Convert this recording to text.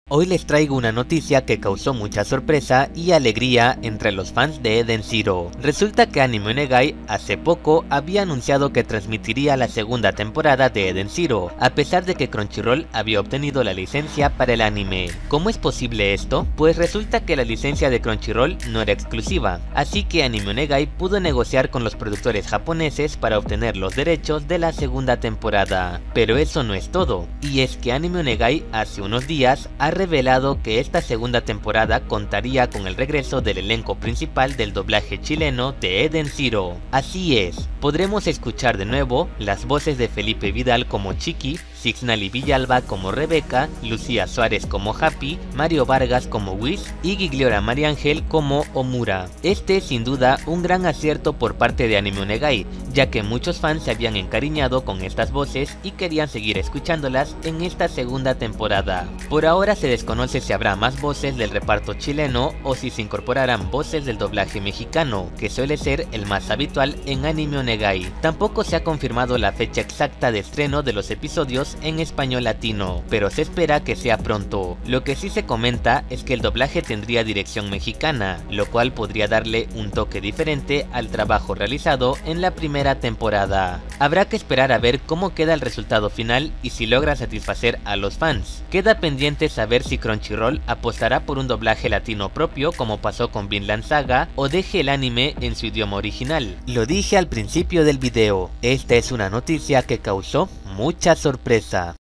Hoy les traigo una noticia que causó mucha sorpresa y alegría entre los fans de Eden Zero. Resulta que Anime Onegai hace poco había anunciado que transmitiría la segunda temporada de Eden Zero, a pesar de que Crunchyroll había obtenido la licencia para el anime. ¿Cómo es posible esto? Pues resulta que la licencia de Crunchyroll no era exclusiva, así que Anime Onegai pudo negociar con los productores japoneses para obtener los derechos de la segunda temporada. Pero eso no es todo, y es que Anime Onegai hace unos días ha revelado que esta segunda temporada contaría con el regreso del elenco principal del doblaje chileno de Eden Zero. Así es, podremos escuchar de nuevo las voces de Felipe Vidal como Chiqui, Sixnali Villalba como Rebeca, Lucía Suárez como Happy, Mario Vargas como Whis y Gigliora Mariángel como Omura. Este es sin duda un gran acierto por parte de Anime Onegai, ya que muchos fans se habían encariñado con estas voces y querían seguir escuchándolas en esta segunda temporada. Por ahora se desconoce si habrá más voces del reparto chileno o si se incorporarán voces del doblaje mexicano, que suele ser el más habitual en Anime Onegai. Tampoco se ha confirmado la fecha exacta de estreno de los episodios en español latino, pero se espera que sea pronto. Lo que sí se comenta es que el doblaje tendría dirección mexicana, lo cual podría darle un toque diferente al trabajo realizado en la primera temporada. Habrá que esperar a ver cómo queda el resultado final y si logra satisfacer a los fans. Queda pendiente saber si Crunchyroll apostará por un doblaje latino propio como pasó con Vinland Saga o deje el anime en su idioma original. Lo dije al principio del video, esta es una noticia que causó mucha sorpresa.